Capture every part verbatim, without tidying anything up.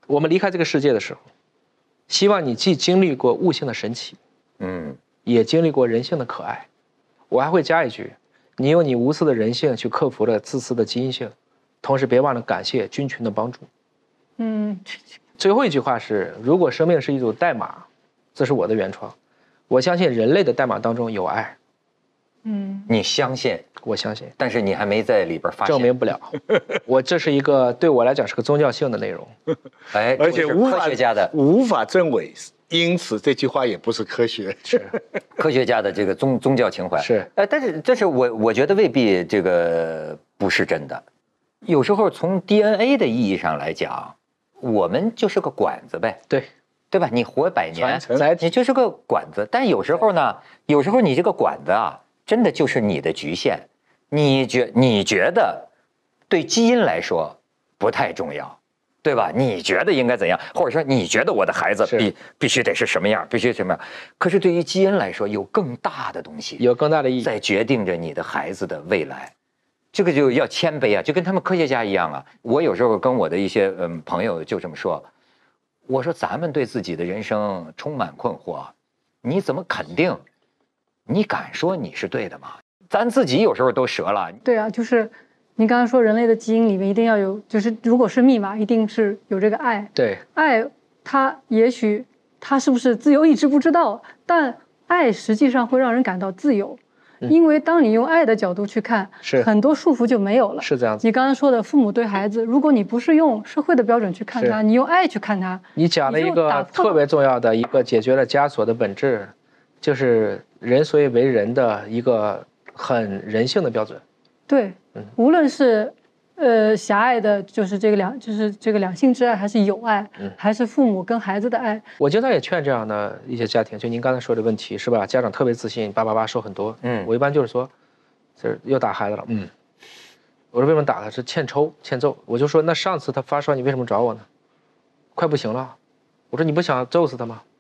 我们离开这个世界的时候，希望你既经历过物性的神奇， 嗯， 也经历过人性的可爱。我还会加一句，你用你无私的人性去克服了自私的基因性，同时别忘了感谢菌群的帮助。 嗯， 最后一句话是，如果生命是一组代码，这是我的原创，我相信人类的代码当中有爱。 嗯， 你相信？ 我相信， 但是你还没在里边发现， 证明不了。我这是一个对我来讲是个宗教性的内容。 哎， 而且无法科学家的无法证伪，因此这句话也不是科学。 是科学家的这个宗宗教情怀是， 哎，但是但是我我觉得未必这个不是真的。有时候从 D N A 的意义上来讲，我们就是个管子呗， 对对吧？你活百年， 载体你就是个管子。但有时候呢，有时候你这个管子啊，真的就是你的局限。你觉你觉得对基因来说不太重要，对吧？你觉得应该怎样，或者说你觉得我的孩子必必须得是什么样，必须什么样？可是对于基因来说，有更大的东西， 有更大的意义， 在决定着你的孩子的未来。这个就要谦卑啊，就跟他们科学家一样啊。我有时候跟我的一些嗯朋友就这么说，我说咱们对自己的人生充满困惑，你怎么肯定？你敢说你是对的吗？咱自己有时候都折了。 对啊，就是你刚刚说人类的基因里面一定要有，就是如果是密码，一定是有这个爱。 对， 爱它也许它是不是自由意志不知道，但爱实际上会让人感到自由。因为当你用爱的角度去看， 是很多束缚就没有了。 是这样子。 你刚刚说的父母对孩子，如果你不是用社会的标准去看他，你用爱去看他， 你讲了一个特别重要的一个解决了枷锁的本质，就是人所以为人的一个很人性的标准。 对，嗯、无论是呃狭隘的，就是这个两，就是这个两性之爱，还是友爱，嗯、还是父母跟孩子的爱。 我经常也劝这样的一些家庭，就您刚才说的问题是吧？家长特别自信，叭叭叭说很多。嗯，我一般就是说，就是又打孩子了。嗯，我说为什么打他？是欠抽欠揍。我就说那上次他发烧，你为什么找我呢？快不行了。我说你不想揍死他吗？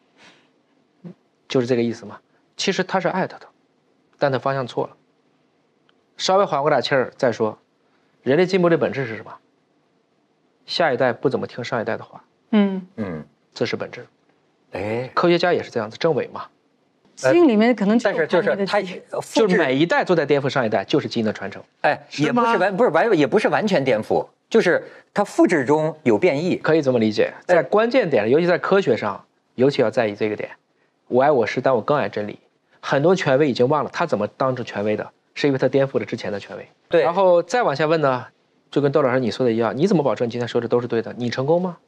就是这个意思嘛。其实他是爱他的，但他方向错了。稍微缓过点气儿再说。人类进步的本质是什么？下一代不怎么听上一代的话。 嗯嗯， 这是本质。 哎， 科学家也是这样子，政委嘛。 基因里面可能就但是就是他就是每一代都在颠覆上一代，就是基因的传承。 哎，也不是完不是完也不是完全颠覆，就是它复制中有变异， 可以这么理解。在关键点，尤其在科学上，尤其要在意这个点。我爱我师，但我更爱真理。很多权威已经忘了他怎么当成权威的，是因为他颠覆了之前的权威。 对， 然后再往下问呢，就跟窦老师你说的一样，你怎么保证你今天说的都是对的？你成功吗？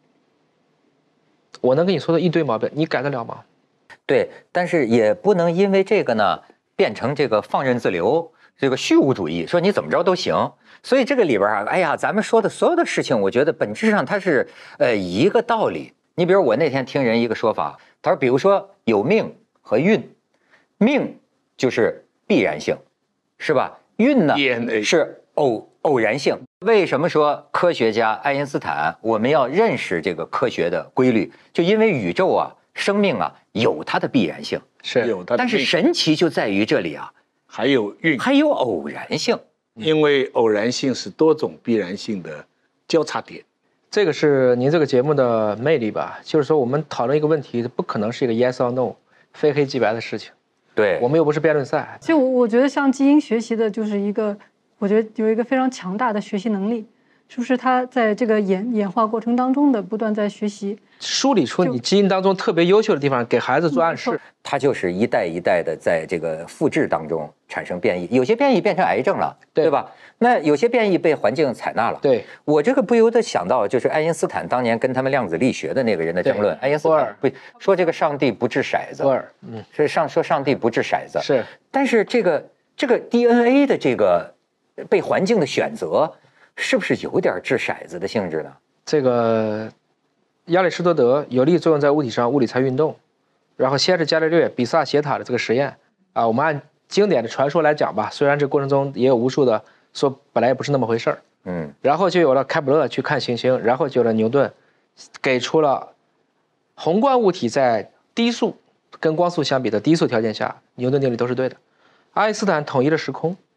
我能跟你说的一堆毛病，你改得了吗？ 对，但是也不能因为这个呢变成这个放任自流，这个虚无主义，说你怎么着都行。所以这个里边啊，哎呀，咱们说的所有的事情，我觉得本质上它是呃一个道理。你比如我那天听人一个说法，他说，比如说有命和运，命就是必然性，是吧？运呢是偶偶然性。为什么说科学家爱因斯坦我们要认识这个科学的规律？就因为宇宙啊，生命啊有它的必然性， 是有它的， 但是神奇就在于这里啊， 还有运， 还有偶然性， 因为偶然性是多种必然性的交叉点。 这个是您这个节目的魅力吧？就是说我们讨论一个问题，不可能是一个 yes or no 非黑即白的事情。 对， 我们又不是辩论赛。 其实我我觉得像基因学习的，就是一个，我觉得有一个非常强大的学习能力，是不是？它在这个演演化过程当中的不断在学习， 梳理出你基因当中特别优秀的地方，给孩子做暗示。 它就是一代一代的在这个复制当中产生变异，有些变异变成癌症了，对, 对吧？那有些变异被环境采纳了。 对， 我这个不由得想到，就是爱因斯坦当年跟他们量子力学的那个人的争论。爱因斯坦不说这个上帝不掷骰子，嗯，是上说上帝不掷骰子是， 但是这个这个 D N A 的这个被环境的选择，是不是有点掷骰子的性质呢？ 这个亚里士多德有力作用在物体上，物理才运动。然后先是伽利略比萨斜塔的这个实验啊，我们按经典的传说来讲吧，虽然这过程中也有无数的说本来也不是那么回事儿，嗯，然后就有了开普勒去看行星，然后就有了牛顿，给出了宏观物体在低速跟光速相比的低速条件下，牛顿定律都是对的。爱因斯坦统一了时空，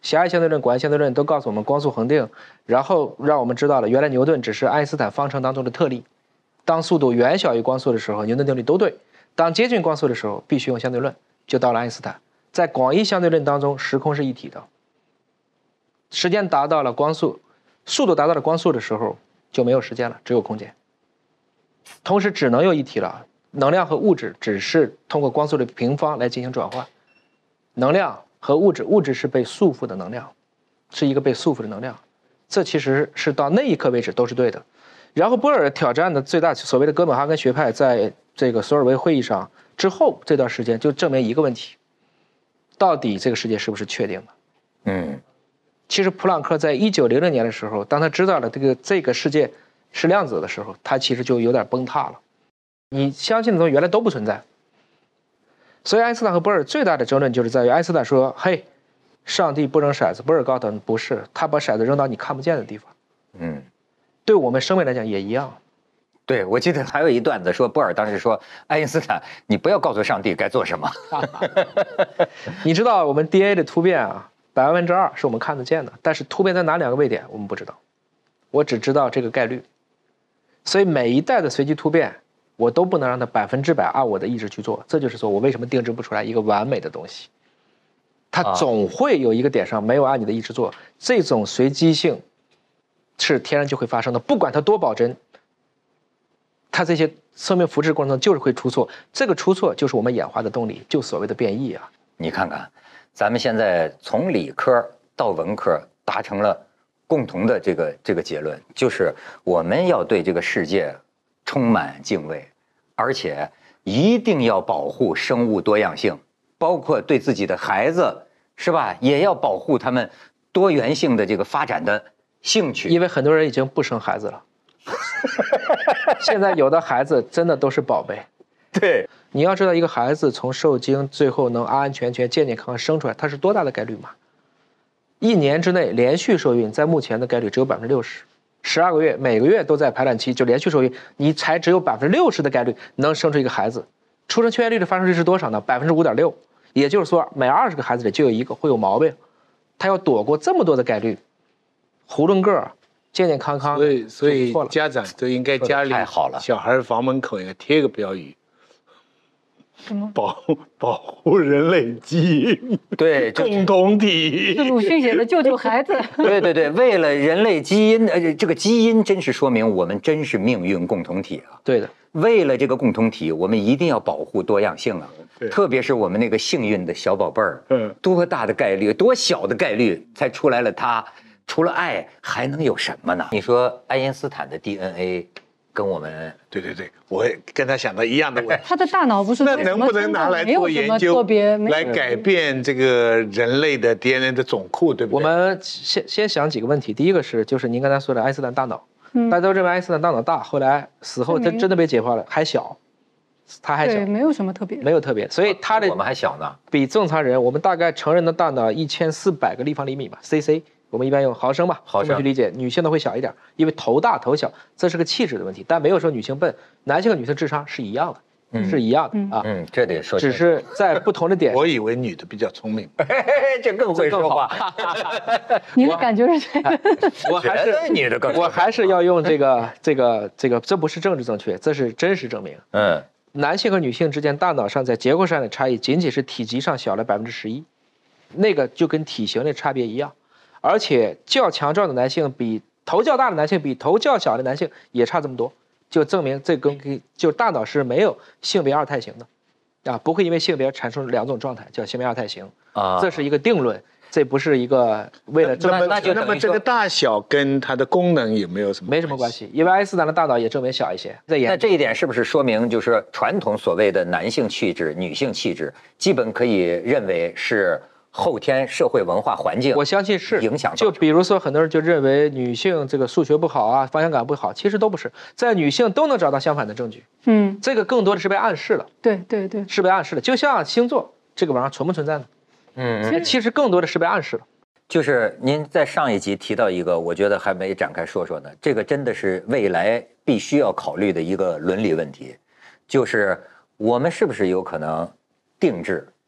狭义相对论、广义相对论都告诉我们光速恒定，然后让我们知道了原来牛顿只是爱因斯坦方程当中的特例。当速度远小于光速的时候，牛顿定律都对；当接近光速的时候，必须用相对论，就到了爱因斯坦。在广义相对论当中，时空是一体的，时间达到了光速，速度达到了光速的时候，就没有时间了，只有空间。同时，只能有一体了。能量和物质只是通过光速的平方来进行转换，能量和物质，物质是被束缚的能量，是一个被束缚的能量。这其实是到那一刻为止都是对的。然后波尔挑战的最大所谓的哥本哈根学派，在这个索尔维会议上之后这段时间就证明一个问题：到底这个世界是不是确定的？ 嗯， 其实普朗克在一九零零年的时候，当他知道了这个这个世界是量子的时候，他其实就有点崩塌了。你相信的东西原来都不存在。所以爱因斯坦和波尔最大的争论就是在于，爱因斯坦说：“嘿，上帝不扔骰子。”波尔告诉他们不是，他把骰子扔到你看不见的地方。 嗯。 对我们生命来讲也一样。 对，我记得还有一段子说，波尔当时说，爱因斯坦，你不要告诉上帝该做什么。 你知道我们 D N A 的突变啊，百万分之二是我们看得见的，但是突变在哪两个位点我们不知道，我只知道这个概率。所以每一代的随机突变，我都不能让它百分之百按我的意志去做。这就是说我为什么定制不出来一个完美的东西，它总会有一个点上没有按你的意志做，这种随机性是天然就会发生的，不管它多保真，它这些生命复制过程中就是会出错，这个出错就是我们演化的动力，就所谓的变异啊。 你看看，咱们现在从理科到文科达成了共同的这个这个结论，就是我们要对这个世界充满敬畏，而且一定要保护生物多样性，包括对自己的孩子，是吧？也要保护他们多元性的这个发展的兴趣。 因为很多人已经不生孩子了。现在有的孩子真的都是宝贝。 对， 你要知道一个孩子从受精最后能安安全全健健康康生出来，它是多大的概率吗？一年之内连续受孕，在目前的概率只有百分之六十，十二个月每个月都在排卵期就连续受孕，你才只有百分之六十的概率能生出一个孩子。出生缺陷率的发生率是多少呢？百分之五点六，也就是说每二十个孩子里就有一个会有毛病。他要躲过这么多的概率，囫囵个儿健健康康， 所以所以家长就应该家里太好了， 小孩房门口应该贴个标语， 什么保保护人类基因， 对， 共同体。 是鲁迅写的《救救孩子》。 对对对，为了人类基因，呃，这个基因真是说明我们真是命运共同体啊。 对的， 为了这个共同体，我们一定要保护多样性啊。特别是我们那个幸运的小宝贝儿， 嗯， 多大的概率，多小的概率才出来了他？除了爱还能有什么呢？你说爱因斯坦的 D N A 跟我们， 对对对，我也跟他想到一样的问题。 他的大脑不是那能不能拿来做研究，来改变这个人类的 D N A 的总库，对不对？ 我们先先想几个问题。第一个是，就是您刚才说的爱因斯坦大脑， 嗯、 大家都认为爱因斯坦大脑大，后来死后他真的被解剖了，还小，他还小， 对，没有什么特别， 没有特别，所以他的我们还小呢， 比正常人，我们大概成人的大脑一千四百个立方厘米吧 ，C C。我们一般用毫升吧， 毫升这么去理解。女性的会小一点，因为头大头小，这是个气质的问题。但没有说女性笨，男性和女性智商是一样的，嗯、是一样的、 嗯、 啊。 嗯，这得说， 只是在不同的点。 我以为女的比较聪明， 这更会说话。 你的感觉是这样？ 我还是女的更， 我还是要用这个这个这个，这不是政治正确，这是真实证明。 嗯， 男性和女性之间大脑上在结构上的差异，仅仅是体积上小了百分之十一，那个就跟体型的差别一样。而且较强壮的男性比头较大的男性比头较小的男性也差这么多，就证明这跟就大脑是没有性别二态型的，啊，不会因为性别产生两种状态叫性别二态型啊，这是一个定论，这不是一个为了那么那么这个大小跟它的功能有没有什么？ 没什么关系，因为爱因斯坦的大脑也证明小一些。 那这一点是不是说明就是传统所谓的男性气质、女性气质，基本可以认为是后天社会文化环境， 我相信是影响。 就比如说，很多人就认为女性这个数学不好啊，方向感不好，其实都不是，在女性都能找到相反的证据。 嗯， 这个更多的是被暗示了。 对对对， 是被暗示了。就像星座这个玩意儿存不存在呢？ 嗯， 其实更多的是被暗示了。 就是您在上一集提到一个，我觉得还没展开说说呢。这个真的是未来必须要考虑的一个伦理问题，就是我们是不是有可能定制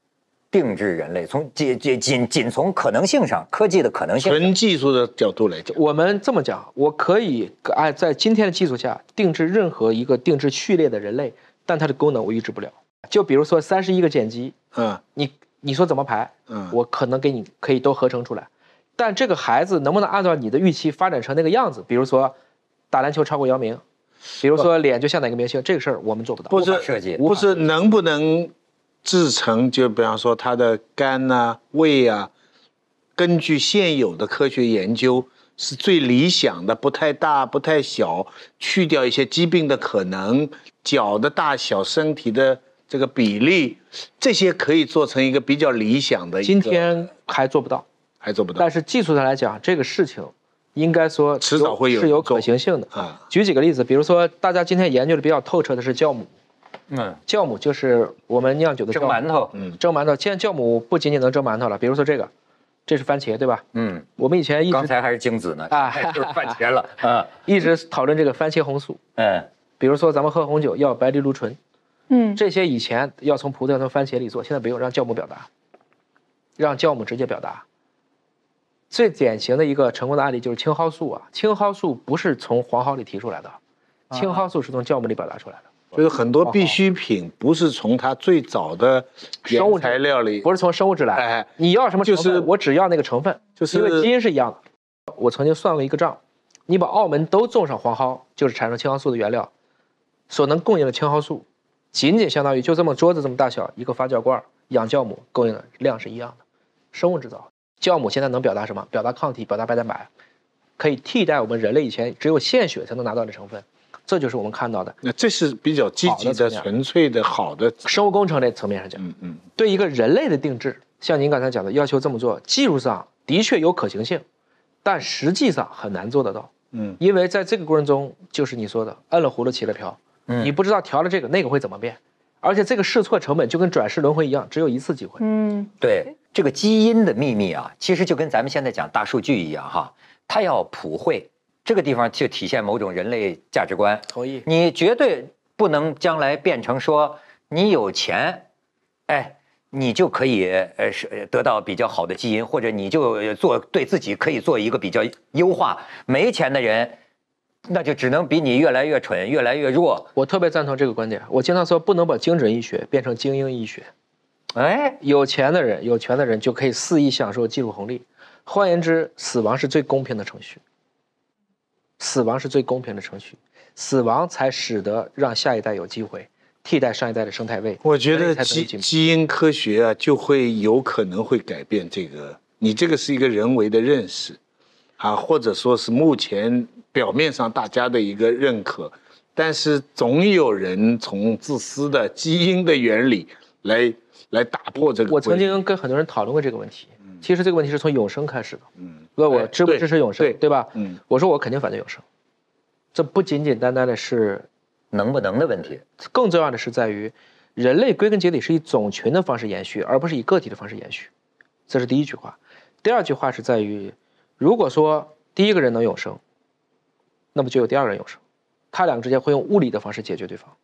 定制人类，从仅仅仅仅从可能性上，科技的可能性， 纯技术的角度来讲， 我们这么讲，我可以按在今天的技术下定制任何一个定制序列的人类，但它的功能我预知不了。就比如说三十一个碱基， 嗯， 你你说怎么排， 嗯， 我可能给你可以都合成出来，但这个孩子能不能按照你的预期发展成那个样子？比如说打篮球超过姚明，比如说脸就像哪个明星，这个事儿我们做不到。 不是设计， 不是能不能制成，就比方说他的肝啊、胃啊，根据现有的科学研究是最理想的，不太大、不太小，去掉一些疾病的可能，脚的大小、身体的这个比例，这些可以做成一个比较理想的一个。 今天还做不到， 还做不到。 但是技术上来讲，这个事情应该说迟早会有是有可行性的啊。 举几个例子，比如说大家今天研究的比较透彻的是酵母。 嗯， 酵母就是我们酿酒的蒸馒头， 嗯，蒸馒头。现在酵母不仅仅能蒸馒头了，比如说这个，这是番茄，对吧？ 嗯， 我们以前一直刚才还是精子呢， 啊， 就是番茄了啊， 一直讨论这个番茄红素。 嗯， 比如说咱们喝红酒要白藜芦醇， 嗯， 这些以前要从葡萄从番茄里做，现在不用，让酵母表达，让酵母直接表达。最典型的一个成功的案例就是青蒿素啊，青蒿素不是从黄蒿里提出来的，青蒿素是从酵母里表达出来的。 就是很多必需品不是从它最早的生物材料里， 不是从生物质来， 哎， 你要什么成分， 就是我只要那个成分， 就是因为基因是一样的。我曾经算过一个账，你把澳门都种上黄蒿，就是产生青蒿素的原料，所能供应的青蒿素，仅仅相当于就这么桌子这么大小一个发酵罐，养酵母供应的量是一样的。生物制造，酵母现在能表达什么？表达抗体，表达白蛋白，可以替代我们人类以前只有献血才能拿到的成分。这就是我们看到的， 那这是比较积极的、纯粹的、好的生物工程这层面上讲。 嗯嗯， 对一个人类的定制，像您刚才讲的，要求这么做，技术上的确有可行性，但实际上很难做得到。 嗯， 因为在这个过程中，就是你说的，摁了葫芦起了瓢， 嗯， 你不知道调了这个那个会怎么变，而且这个试错成本就跟转世轮回一样，只有一次机会。 嗯， 对，这个基因的秘密啊，其实就跟咱们现在讲大数据一样哈，它要普惠。这个地方就体现某种人类价值观。 同意。 你绝对不能将来变成说你有钱，哎，你就可以呃是得到比较好的基因，或者你就做对自己可以做一个比较优化。没钱的人，那就只能比你越来越蠢，越来越弱。 我特别赞同这个观点。我经常说，不能把精准医学变成精英医学。 哎， 有钱的人，有权的人就可以肆意享受技术红利。换言之，死亡是最公平的程序。死亡是最公平的程序，死亡才使得让下一代有机会替代上一代的生态位。 我觉得基基因科学啊，就会有可能会改变这个。你这个是一个人为的认识，啊，或者说是目前表面上大家的一个认可，但是总有人从自私的基因的原理来来打破这个。 我曾经跟很多人讨论过这个问题。其实这个问题是从永生开始的。 嗯， 问我支不支持永生， 对, 对吧？ 嗯， 我说我肯定反对永生。这不仅仅单单的是能不能的问题， 更重要的是在于，人类归根结底是以种群的方式延续，而不是以个体的方式延续。这是第一句话。第二句话是在于，如果说第一个人能永生，那么就有第二个人永生，他两个之间会用物理的方式解决对方。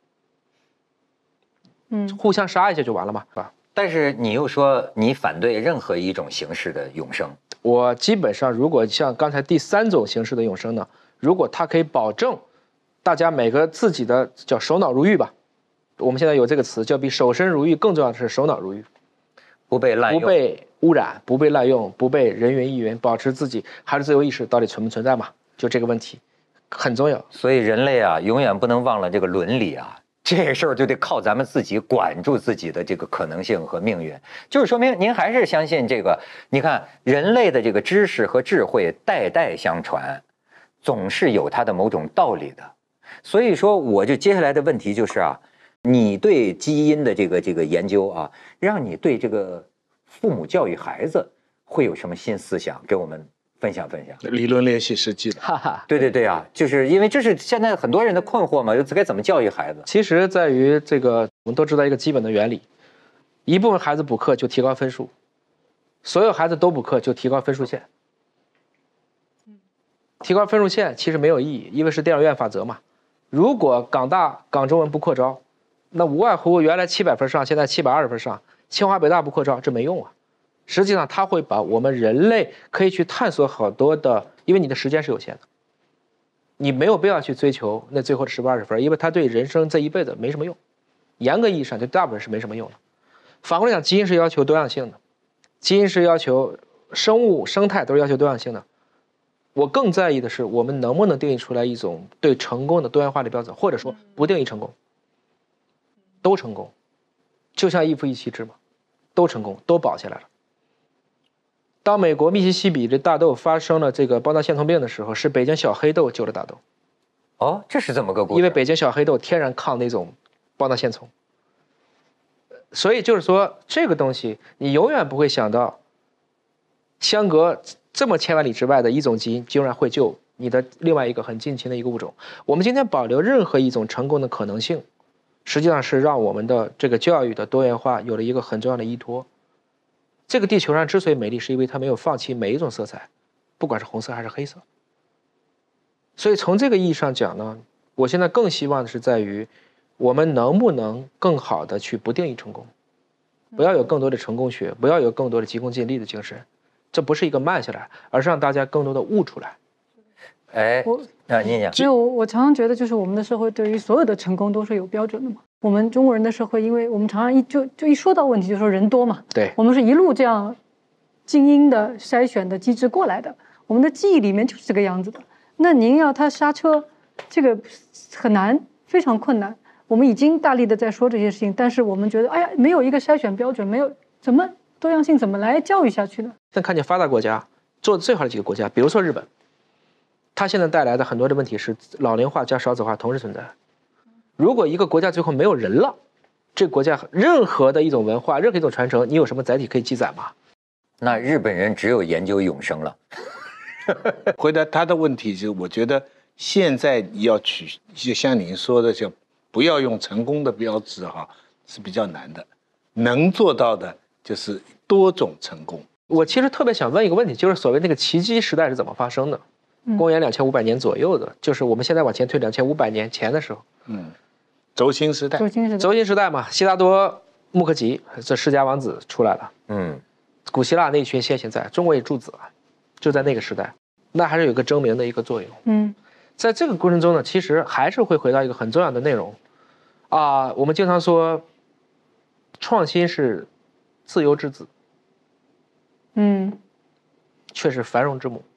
嗯， 互相杀一下就完了嘛，是吧？ 但是你又说你反对任何一种形式的永生。 我基本上，如果像刚才第三种形式的永生呢，如果它可以保证大家每个自己的叫手脑如玉吧，我们现在有这个词叫比手身如玉更重要的是手脑如玉， 不被滥用， 不被污染，不被滥用，不被人云亦云，保持自己还是自由意识到底存不存在嘛？就这个问题很重要。 所以人类啊，永远不能忘了这个伦理啊。这个事儿就得靠咱们自己管住自己的这个可能性和命运，就是说明您还是相信这个。你看，人类的这个知识和智慧代代相传，总是有它的某种道理的。所以说，我就接下来的问题就是啊，你对基因的这个这个研究啊，让你对这个父母教育孩子会有什么新思想？给我们分享分享。 理论联系实际的， 哈哈， 对对对啊，就是因为这是现在很多人的困惑嘛，该怎么教育孩子？ 其实在于这个，我们都知道一个基本的原理，一部分孩子补课就提高分数，所有孩子都补课就提高分数线。提高分数线其实没有意义，因为是电影院法则嘛。如果港大港中文不扩招，那无外乎原来七百分上，现在七百二十分上， 清华北大不扩招，这没用啊。实际上，它会把我们人类可以去探索好多的，因为你的时间是有限的，你没有必要去追求那最后的十分二十分，因为它对人生这一辈子没什么用。严格意义上，对大部分人是没什么用的。反过来讲，基因是要求多样性的，基因是要求生物生态都是要求多样性的。我更在意的是，我们能不能定义出来一种对成功的多元化的标准，或者说不定义成功，都成功，就像一夫一妻制嘛，都成功，都保下来了。当美国密西西比的大豆发生了这个包纳线虫病的时候，是北京小黑豆救了大豆。 哦，这是这么个故事。 因为北京小黑豆天然抗那种包纳线虫，所以就是说这个东西你永远不会想到，相隔这么千万里之外的一种基因竟然会救你的另外一个很近亲的一个物种。我们今天保留任何一种成功的可能性，实际上是让我们的这个教育的多元化有了一个很重要的依托。这个地球上之所以美丽，是因为它没有放弃每一种色彩，不管是红色还是黑色。所以从这个意义上讲呢，我现在更希望的是在于，我们能不能更好的去不定义成功，不要有更多的成功学，不要有更多的急功近利的精神，这不是一个慢下来，而是让大家更多的悟出来。 哎， 我啊，你讲， 没有，我常常觉得就是我们的社会对于所有的成功都是有标准的嘛。我们中国人的社会，因为我们常常一就就一说到问题就说人多嘛， 对， 我们是一路这样精英的筛选的机制过来的，我们的记忆里面就是这个样子的。那您要他刹车，这个很难，非常困难。我们已经大力的在说这些事情，但是我们觉得，哎呀，没有一个筛选标准，没有怎么多样性怎么来教育下去呢？ 但看见发达国家做的最好的几个国家，比如说日本，它现在带来的很多的问题是老龄化加少子化同时存在。如果一个国家最后没有人了，这个国家任何的一种文化，任何一种传承，你有什么载体可以记载吗？ 那日本人只有研究永生了。 回答他的问题，就是我觉得现在要取，就像您说的，就不要用成功的标志哈，是比较难的。能做到的就是多种成功。 我其实特别想问一个问题，就是所谓那个奇迹时代是怎么发生的？公元两千五百年左右的，就是我们现在往前推两千五百年前的时候。 嗯，轴心时代。 轴心时代。 轴心时代嘛，悉达多、穆克吉这世家王子出来了。 嗯， 古希腊那群先贤在，中国也诸子啊，就在那个时代，那还是有一个争鸣的一个作用。 嗯， 在这个过程中呢，其实还是会回到一个很重要的内容啊，我们经常说，创新是自由之子， 嗯， 却是繁荣之母。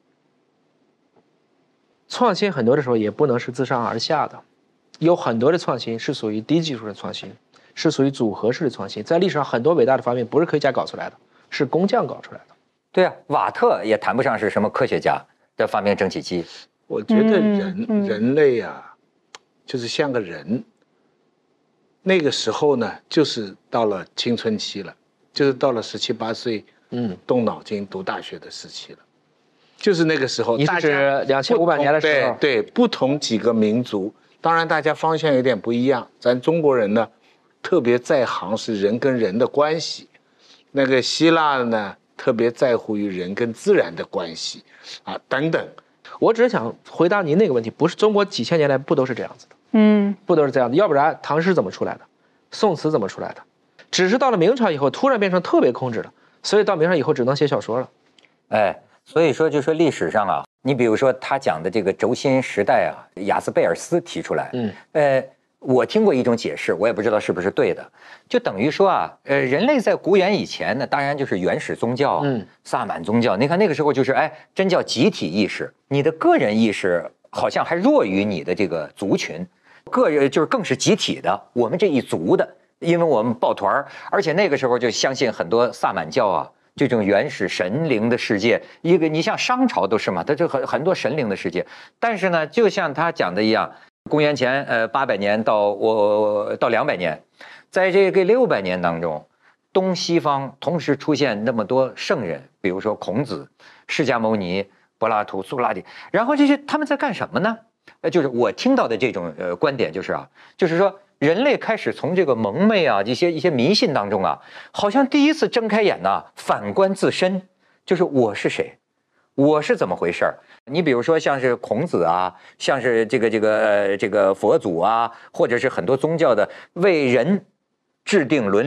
创新很多的时候也不能是自上而下的，有很多的创新是属于低技术的创新，是属于组合式的创新。在历史上很多伟大的发明不是科学家搞出来的，是工匠搞出来的。 对啊，瓦特也谈不上是什么科学家的发明蒸汽机。 我觉得人、 嗯嗯、 人类啊，就是像个人。那个时候呢，就是到了青春期了，就是到了十七八岁，嗯，动脑筋读大学的时期了。就是那个时候， 你是指两千五百年的时候？ 对对，不同几个民族，当然大家方向有点不一样。咱中国人呢，特别在行是人跟人的关系；那个希腊呢，特别在乎于人跟自然的关系，啊，等等。 我只是想回答您那个问题，不是中国几千年来不都是这样子的？ 嗯， 不都是这样的？要不然唐诗怎么出来的？宋词怎么出来的？只是到了明朝以后，突然变成特别控制了，所以到明朝以后只能写小说了。 哎。所以说，就说历史上啊，你比如说他讲的这个轴心时代啊，雅斯贝尔斯提出来，嗯，呃，我听过一种解释，我也不知道是不是对的，就等于说啊，呃，人类在古远以前呢，当然就是原始宗教啊，嗯，萨满宗教，你看那个时候就是哎，真叫集体意识，你的个人意识好像还弱于你的这个族群，个人就是更是集体的，我们这一族的，因为我们抱团儿，而且那个时候就相信很多萨满教啊。这种原始神灵的世界，一个你像商朝都是嘛，它就很很多神灵的世界。但是呢，就像他讲的一样，公元前呃八百年到我到两百年，在这个六百年当中，东西方同时出现那么多圣人，比如说孔子、释迦牟尼、柏拉图、苏格拉底，然后这些他们在干什么呢？呃，就是我听到的这种呃观点就是啊，就是说。人类开始从这个蒙昧啊，一些一些迷信当中啊，好像第一次睁开眼呐、啊，反观自身，就是我是谁，我是怎么回事儿？你比如说像是孔子啊，像是这个这个呃这个佛祖啊，或者是很多宗教的为人制定伦理，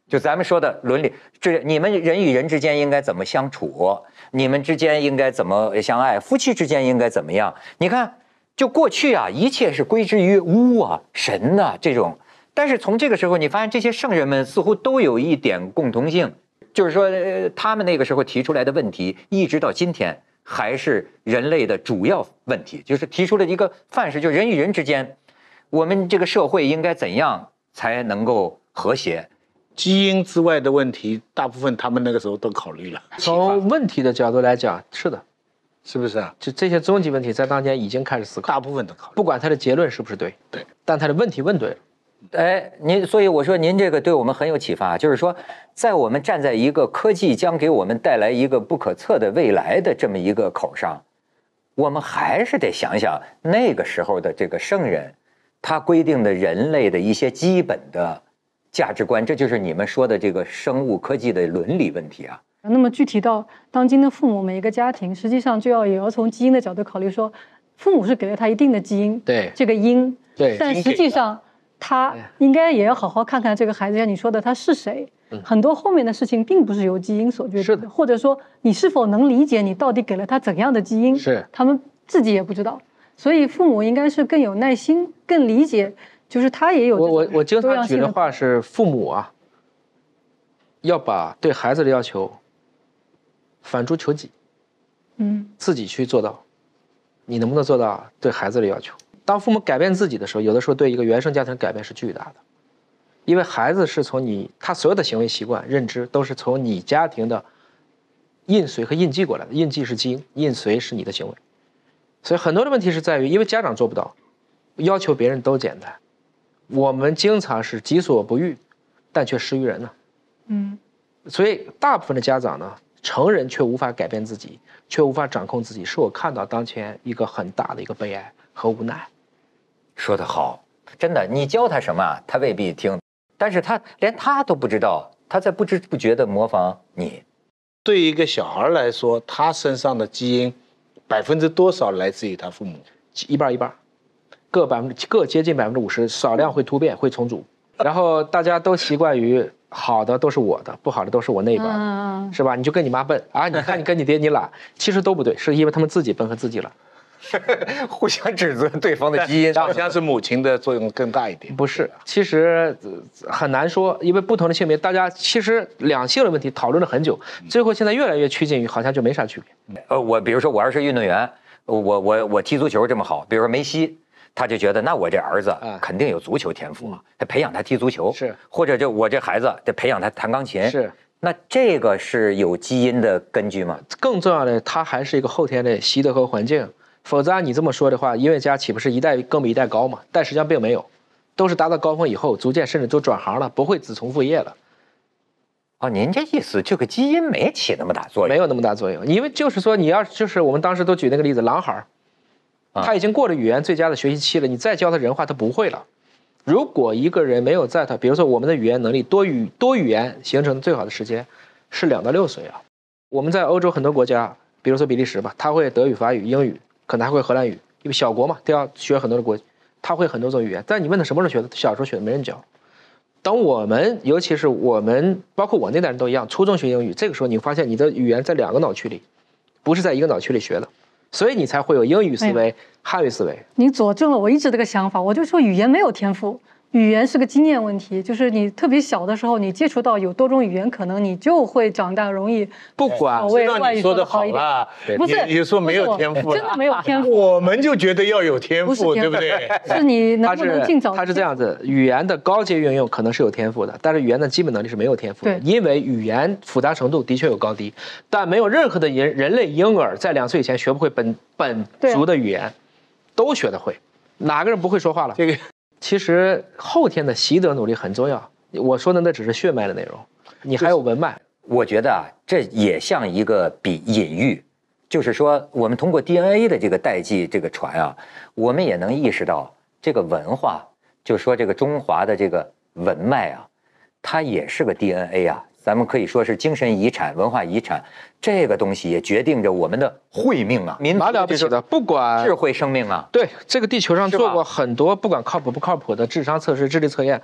就咱们说的伦理，这你们人与人之间应该怎么相处？你们之间应该怎么相爱？夫妻之间应该怎么样？你看，就过去啊，一切是归之于巫啊、神呐、啊、这种。但是从这个时候，你发现这些圣人们似乎都有一点共同性，就是说，呃、他们那个时候提出来的问题，一直到今天还是人类的主要问题，就是提出了一个范式，就是人与人之间，我们这个社会应该怎样才能够和谐？ 基因之外的问题，大部分他们那个时候都考虑了。 从问题的角度来讲，是的， 是不是啊？ 就这些终极问题，在当年已经开始思考， 大部分都考虑， 不管他的结论是不是对， 对， 但他的问题问对了。 哎，您所以我说您这个对我们很有启发，就是说，在我们站在一个科技将给我们带来一个不可测的未来的这么一个口上，我们还是得想想那个时候的这个圣人，他规定的人类的一些基本的价值观，这就是你们说的这个生物科技的伦理问题啊。 那么具体到当今的父母，每一个家庭实际上就要也要从基因的角度考虑说，父母是给了他一定的基因， 对这个因， 对， 但实际上他应该也要好好看看这个孩子，像你说的他是谁。很多后面的事情并不是由基因所决定的，或者说你是否能理解你到底给了他怎样的基因， 是他们自己也不知道。所以父母应该是更有耐心，更理解，就是他也有我我我经常举的的话是，父母啊，要把对孩子的要求反诸求己， 嗯， 自己去做到。你能不能做到对孩子的要求？当父母改变自己的时候，有的时候对一个原生家庭改变是巨大的。因为孩子是从你他所有的行为习惯认知都是从你家庭的印随和印记过来的，印记是基因，印随是你的行为。所以很多的问题是在于，因为家长做不到，要求别人都简单，我们经常是己所不欲，但却施于人呢。 嗯， 所以大部分的家长呢，成人却无法改变自己，却无法掌控自己，是我看到当前一个很大的一个悲哀和无奈。 说得好，真的，你教他什么，他未必听。但是他连他都不知道，他在不知不觉地模仿你。 对于一个小孩来说，他身上的基因百分之多少来自于他父母？ 一半一半，各百分之各接近百分之五十，少量会突变会重组。然后大家都习惯于好的都是我的，不好的都是我那一半， 嗯、 是吧？你就跟你妈笨啊，你看你跟你爹你懒，其实都不对，是因为他们自己笨和自己懒。 互相指责对方的基因， 好像是母亲的作用更大一点。 不是，其实很难说，因为不同的性别，大家其实两性的问题讨论了很久，最后现在越来越趋近于好像就没啥区别。 呃，我比如说我要是运动员，我我我踢足球这么好，比如说梅西，他就觉得那我这儿子肯定有足球天赋嘛，他培养他踢足球是， 或者就我这孩子得培养他弹钢琴是。 那这个是有基因的根据吗？ 更重要的，它还是一个后天的习得和环境。否则按你这么说的话，音乐家岂不是一代更比一代高吗？但实际上并没有，都是达到高峰以后，逐渐甚至都转行了，不会子承父业了。 哦，您这意思，这个基因没起那么大作用？ 没有那么大作用，因为就是说，你要就是我们当时都举那个例子，狼孩，他已经过了语言最佳的学习期了，你再教他人话，他不会了。如果一个人没有在他，比如说我们的语言能力多语多语言形成的最好的时间是两到六岁啊。我们在欧洲很多国家，比如说比利时吧，他会德语、法语、英语。可能还会荷兰语，因为小国嘛，都要学很多的国，他会很多种语言。但你问他什么时候学的，小时候学的没人教。等我们，尤其是我们，包括我那代人都一样，初中学英语，这个时候你发现你的语言在两个脑区里，不是在一个脑区里学的，所以你才会有英语思维、哎、汉语思维。 你佐证了我一直这个想法，我就说语言没有天赋。语言是个经验问题，就是你特别小的时候，你接触到有多种语言，可能你就会长大容易。 不管知道你说的好了， 不是你说没有天赋， 真的没有天赋， 我们就觉得要有天赋，对不对？ 是你能不能尽早？ 它是这样子，语言的高阶运用可能是有天赋的，但是语言的基本能力是没有天赋的，因为语言复杂程度的确有高低，但没有任何的人人类婴儿在两岁以前学不会本本族的语言，都学得会，哪个人不会说话了？ 这个。 其实后天的习得努力很重要，我说的那只是血脉的内容，你还有文脉。 我觉得啊，这也像一个比隐喻，就是说我们通过 D N A 的这个代际这个传啊，我们也能意识到这个文化，就说这个中华的这个文脉啊，它也是个 D N A 啊，咱们可以说是精神遗产、文化遗产，这个东西也决定着我们的慧命啊， 蛮了不起的，不管智慧生命啊。 对，这个地球上做过很多不管靠谱不靠谱的智商测试、智力测验，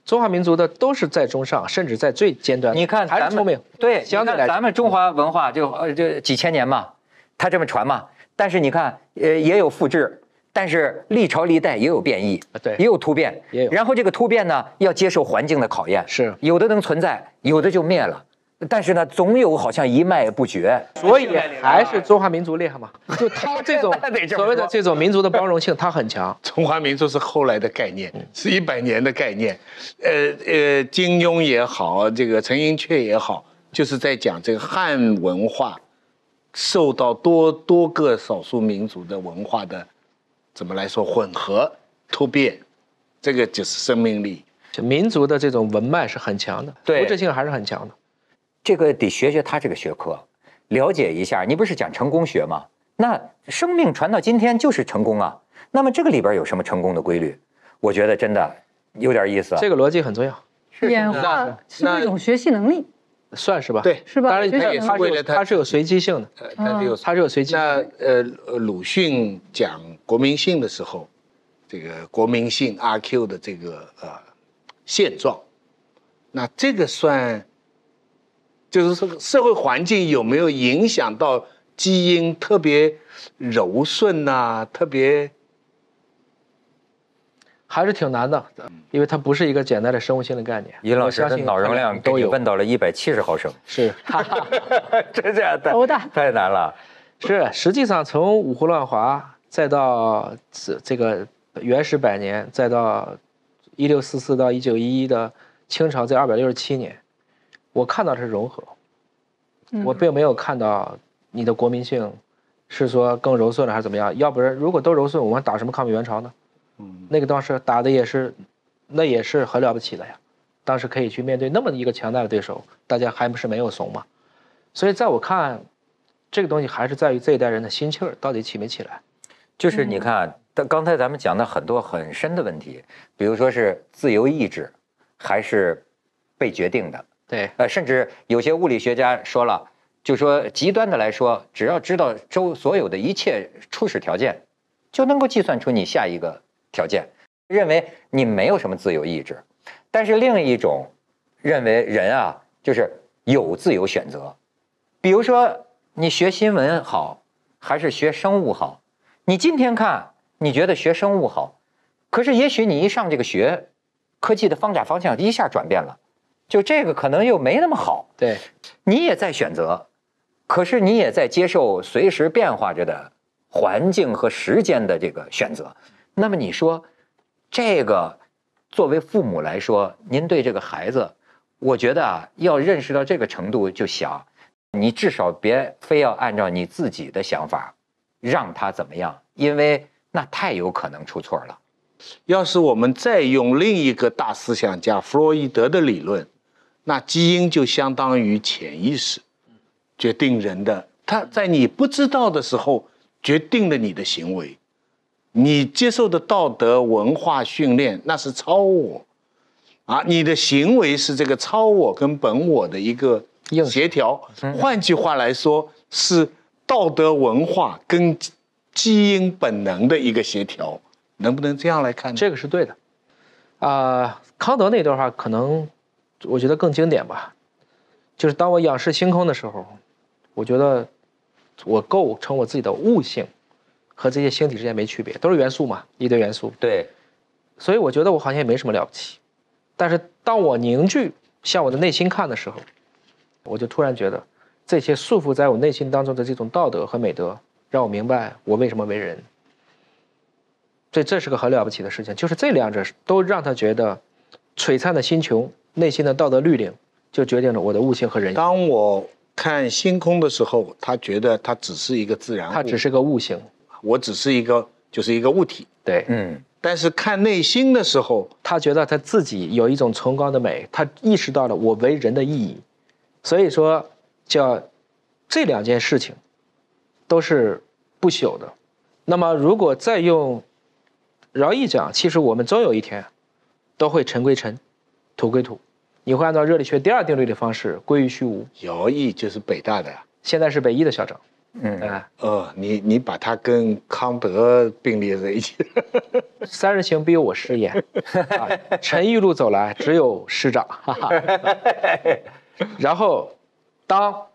中华民族的都是在中上，甚至在最尖端。 你看咱们还是聪明， 对， 相对来咱们中华文化就呃就几千年嘛，它这么传嘛。但是你看，呃，也有复制，但是历朝历代也有变异， 对， 也有突变， 也有。 然后这个突变呢，要接受环境的考验， 是有的能存在，有的就灭了。但是呢，总有好像一脉不绝， 所以还是中华民族厉害嘛？就他这种所谓的这种民族的包容性，他很强。 中华民族是后来的概念，是一百年的概念。呃呃，金庸也好，这个陈寅恪也好，就是在讲这个汉文化受到多多个少数民族的文化的怎么来说混合突变，这个就是生命力。 民族的这种文脉是很强的， 对， 复制性还是很强的。 这个得学学他这个学科，了解一下。你不是讲成功学吗？那生命传到今天就是成功啊。那么这个里边有什么成功的规律？我觉得真的有点意思。 这个逻辑很重要。 演化是一种学习能力， 算是吧？ 对， 是吧？ 当然，它也是为了它是有随机性的， 它是有它是有随机性的。 那呃，鲁迅讲国民性的时候，这个国民性阿 Q 的这个呃现状，那这个算。就是说，社会环境有没有影响到基因特别柔顺呐、啊？特别还是挺难的，因为它不是一个简单的生物性的概念。 尹老师的脑容量都有问到了一百七十毫升， 是， 真这头大太难了。 是，实际上从五胡乱华，再到这这个元始百年，再到一六四四到一九一一的清朝这二百六十七年。我看到的是融合，我并没有看到你的国民性是说更柔顺了还是怎么样。要不然如果都柔顺，我们打什么抗美援朝呢？嗯，那个当时打的也是，那也是很了不起的呀。当时可以去面对那么一个强大的对手，大家还不是没有怂嘛。所以在我看，这个东西还是在于这一代人的心气儿到底起没起来。 就是你看，刚才咱们讲的很多很深的问题，比如说是自由意志，还是被决定的。 对， 呃，甚至有些物理学家说了，就说极端的来说，只要知道周所有的一切初始条件，就能够计算出你下一个条件，认为你没有什么自由意志。但是另一种认为人啊，就是有自由选择。比如说你学新闻好，还是学生物好，你今天看你觉得学生物好，可是也许你一上这个学，科技的方向方向一下转变了。就这个可能又没那么好， 对， 你也在选择，可是你也在接受随时变化着的环境和时间的这个选择。那么你说，这个作为父母来说，您对这个孩子，我觉得啊，要认识到这个程度，就想你至少别非要按照你自己的想法让他怎么样，因为那太有可能出错了。 要是我们再用另一个大思想家弗洛伊德的理论。那基因就相当于潜意识，决定人的。它在你不知道的时候，决定了你的行为。你接受的道德文化训练，那是超我，啊，你的行为是这个超我跟本我的一个协调。换句话来说，是道德文化跟基因本能的一个协调。能不能这样来看呢？ 这个是对的。啊、呃，康德那段话可能。我觉得更经典吧，就是当我仰视星空的时候，我觉得我构成我自己的悟性和这些星体之间没区别，都是元素嘛，一堆元素。 对， 所以我觉得我好像也没什么了不起。但是当我凝聚向我的内心看的时候，我就突然觉得这些束缚在我内心当中的这种道德和美德，让我明白我为什么为人。这这是个很了不起的事情，就是这两者都让他觉得璀璨的星穹。内心的道德律令就决定了我的悟性和人性。 当我看星空的时候，他觉得它只是一个自然物， 它只是个悟性， 我只是一个就是一个物体。 对， 嗯。 但是看内心的时候， 他觉得他自己有一种崇高的美，他意识到了我为人的意义。所以说，叫这两件事情都是不朽的。那么，如果再用饶毅讲，其实我们终有一天都会尘归尘。土归土，你会按照热力学第二定律的方式归于虚无。 姚毅就是北大的呀， 现在是北医的校长。 嗯， 哎， 哦，你你把他跟康德并列在一起， 三人行必有我师焉，啊，陈一路走来只有师长，哈哈。然后，当